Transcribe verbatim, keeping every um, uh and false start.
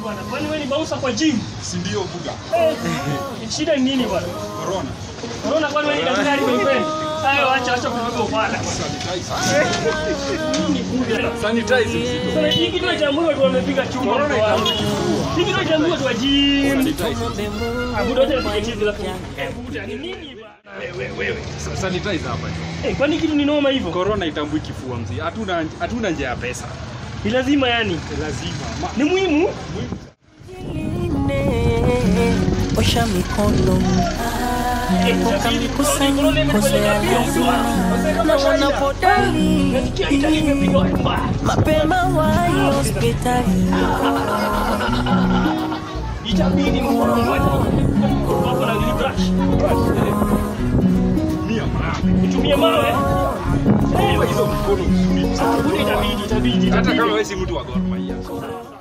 bwana? Kwani wewe ni bausa kwa gym? Si ndio buga? Eh. Shida ni nini bwana? Corona. Corona kwani wewe ni daktari my friend? Hayo acha acha kupiga upala. Nini buga? Sanitize. Sasa hiki ndio cha mwili wamepiga chuma corona wao. Hiki ndio cha mwili wa gym. Sanitize. Abudo acha nipige chizi la. Eh buda ni nini bwana? Wewe wewe. Sanitize hapa. Eh kwani kitu ni noma hivyo? Corona itambui kifua mzee. Hatuna hatuna njia ya pesa. Ni lazima yani. Lazima. Ni muhimu. Osha mikono epuka mikusanyiko ya na wanapodai mapema wahi hospitali. Itabidi mkono wako na ile brush. Mia mawe. Utumie mawe. Eh, hizo mikono mzuri. Itabidi itabidi. Hata kama wewe si mtu wa Gor Mahia.